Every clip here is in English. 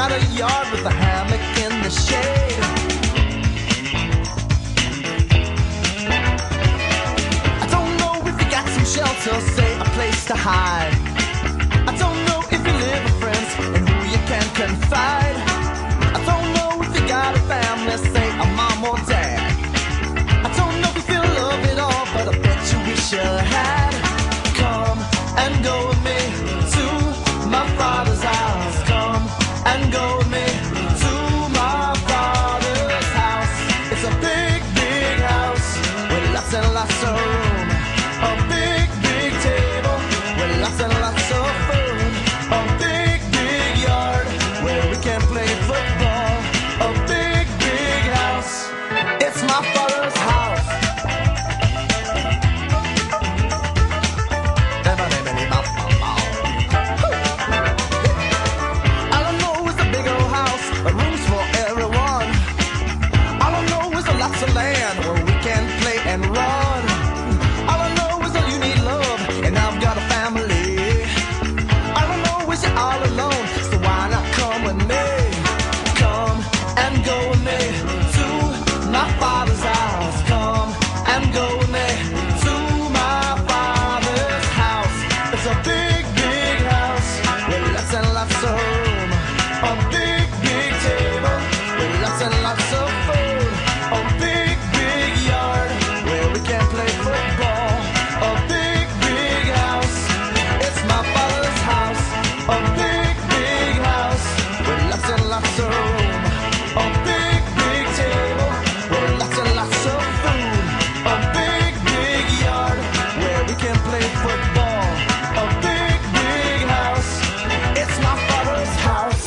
got a yard with a hammock in the shade. I don't know if you got some shelter, say a place to hide. I don't know if you live with friends and who you can confide. I don't know if you got a family, say a mom or dad. I don't know if you love it all, but I bet you wish you had. Come and go with me to my father's house. Come and go with me to my father's house. It's a big, big house with lots and lots of room. A big, big table with lots and lots of food. A big, big yard where we can play football. A big, big house. It's my father's house. All I know is a big old house, rooms for everyone. All I know is lots of land where we can play and run. All I know is that you need love, and I've got a family. All I know is you're all alone, so why not come with me? Come and go with me to my father's house. Come and go with me to my father's house. It's a big, big house with lots and lots of room. A big, big table with lots and lots of food. A big, big yard where we can play football. A big, big house. It's my father's house. A big, big house with lots and lots of room. A big, big table with lots and lots of food. A big, big yard where we can play football. A big, big house. It's my father's house.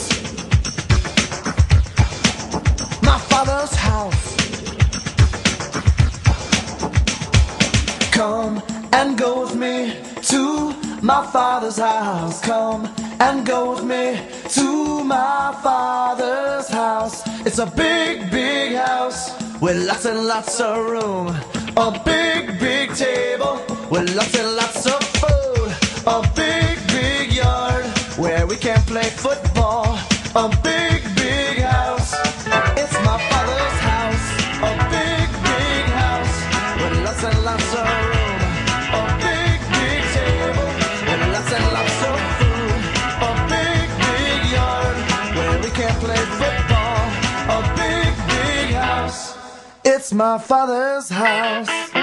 My father's house. Come and go with me to my father's house. Come and go with me to my father's house. It's a big, big house with lots and lots of room. A big, big table with lots and lots of food. A big, big yard where we can play football. A big, big house. It's my father's house. A big, big house with lots and lots of room. A big, big table with lots and lots of food. A big, big yard where we can play football. A big, big house. It's my father's house.